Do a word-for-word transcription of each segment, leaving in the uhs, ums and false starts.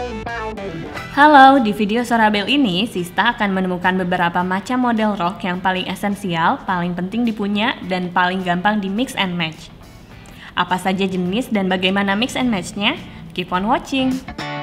Halo, di video Sorabel ini, Sista akan menemukan beberapa macam model rok yang paling esensial, paling penting dipunya, dan paling gampang di mix and match. Apa saja jenis dan bagaimana mix and match-nya? Keep on watching!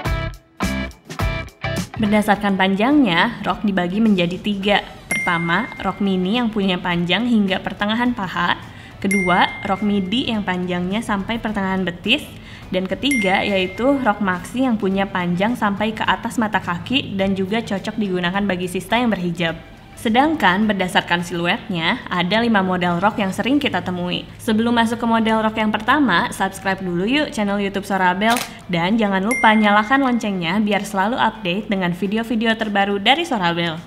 Berdasarkan panjangnya, rok dibagi menjadi tiga. Pertama, rok mini yang punya panjang hingga pertengahan paha. Kedua, rok midi yang panjangnya sampai pertengahan betis. Dan ketiga, yaitu rok maxi yang punya panjang sampai ke atas mata kaki dan juga cocok digunakan bagi sista yang berhijab. Sedangkan berdasarkan siluetnya, ada lima model rok yang sering kita temui. Sebelum masuk ke model rok yang pertama, subscribe dulu yuk channel YouTube Sorabel. Dan jangan lupa nyalakan loncengnya biar selalu update dengan video-video terbaru dari Sorabel.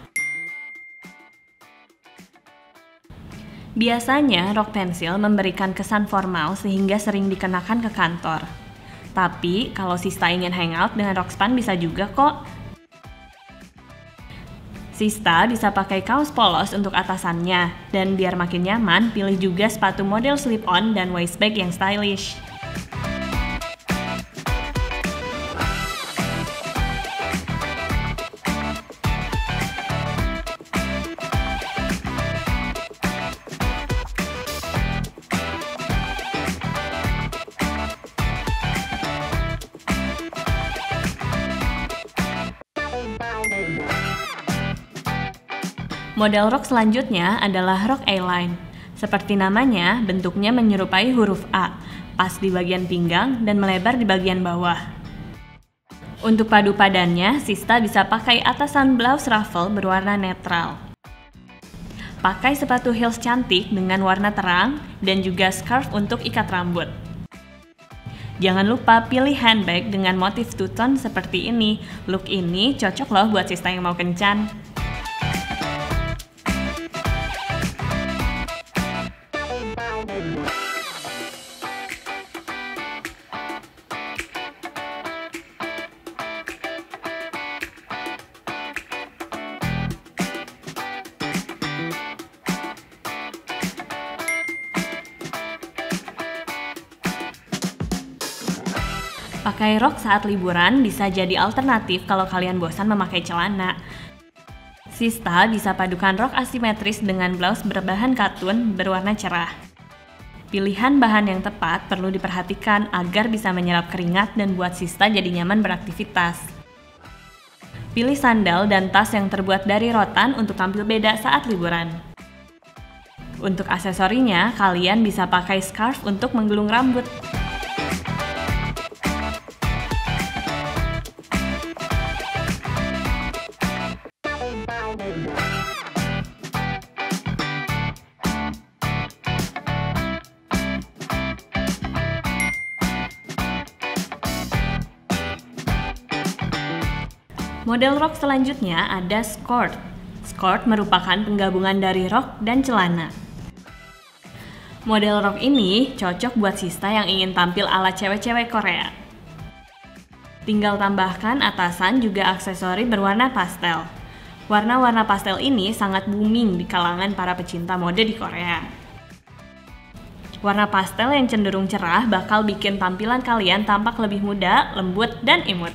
Biasanya, rok pensil memberikan kesan formal sehingga sering dikenakan ke kantor. Tapi, kalau Sista ingin hangout dengan rok span bisa juga kok. Sista bisa pakai kaos polos untuk atasannya, dan biar makin nyaman, pilih juga sepatu model slip-on dan waist bag yang stylish. Model rok selanjutnya adalah rok A-line. Seperti namanya, bentuknya menyerupai huruf A, pas di bagian pinggang dan melebar di bagian bawah. Untuk padu padannya, Sista bisa pakai atasan blouse ruffle berwarna netral. Pakai sepatu heels cantik dengan warna terang dan juga scarf untuk ikat rambut. Jangan lupa pilih handbag dengan motif two-tone seperti ini. Look ini cocok loh buat Sista yang mau kencan. Pakai rok saat liburan bisa jadi alternatif kalau kalian bosan memakai celana. Sista bisa padukan rok asimetris dengan blouse berbahan katun berwarna cerah. Pilihan bahan yang tepat perlu diperhatikan agar bisa menyerap keringat dan buat Sista jadi nyaman beraktivitas. Pilih sandal dan tas yang terbuat dari rotan untuk tampil beda saat liburan. Untuk aksesorinya, kalian bisa pakai scarf untuk menggulung rambut. Model rok selanjutnya ada skirt. Skirt merupakan penggabungan dari rok dan celana. Model rok ini cocok buat Sista yang ingin tampil ala cewek-cewek Korea. Tinggal tambahkan atasan juga aksesori berwarna pastel. Warna-warna pastel ini sangat booming di kalangan para pecinta mode di Korea. Warna pastel yang cenderung cerah bakal bikin tampilan kalian tampak lebih muda, lembut, dan imut.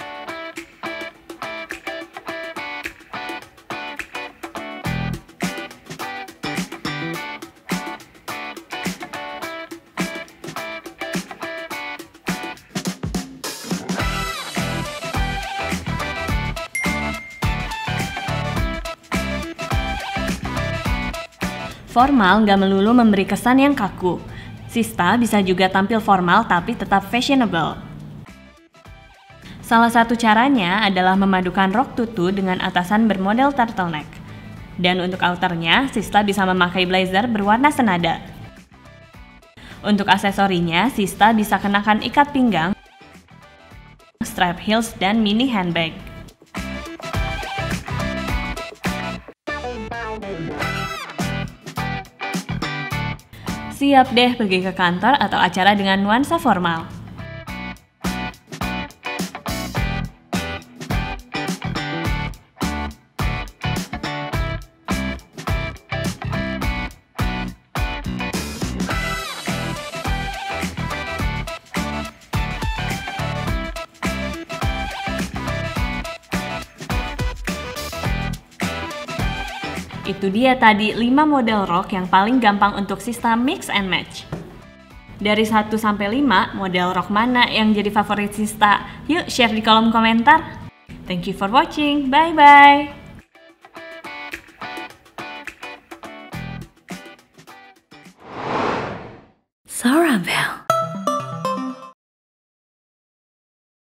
Formal nggak melulu memberi kesan yang kaku. Sista bisa juga tampil formal tapi tetap fashionable. Salah satu caranya adalah memadukan rok tutu dengan atasan bermodel turtleneck. Dan untuk outernya, Sista bisa memakai blazer berwarna senada. Untuk aksesorinya, Sista bisa kenakan ikat pinggang, strap heels, dan mini handbag. Siap deh pergi ke kantor atau acara dengan nuansa formal. Itu dia tadi lima model rok yang paling gampang untuk Sista mix and match. Dari satu sampai lima, model rok mana yang jadi favorit Sista? Yuk share di kolom komentar. Thank you for watching. Bye-bye. Sorabel.